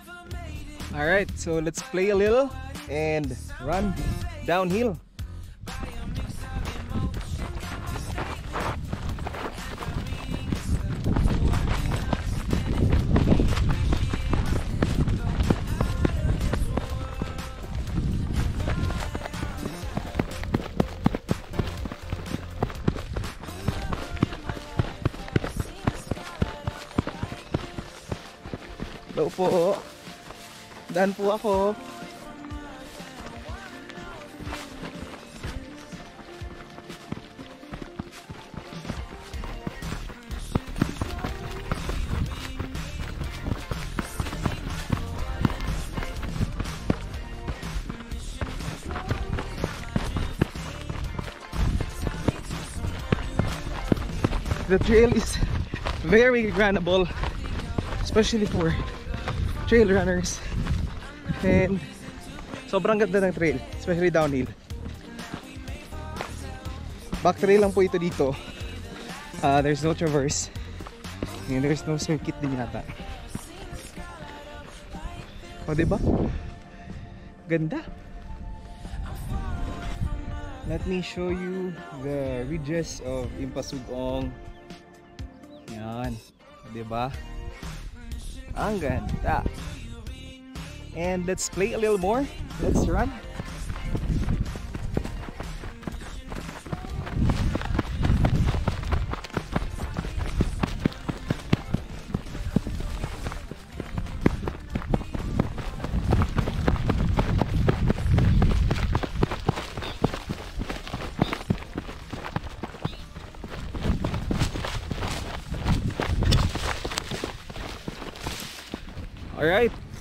Alright, so let's play a little and run downhill. Hello po. Daan po ako. The trail is very runnable, especially for trail runners, and sobrang ganda ng trail, especially downhill. Back trail lang po ito dito. There's no traverse and there's no circuit din yata. O diba? Ganda. Let me show you the ridges of Impasugong. Yan, diba? Ang ganda. And let's play a little more. Let's run. All right,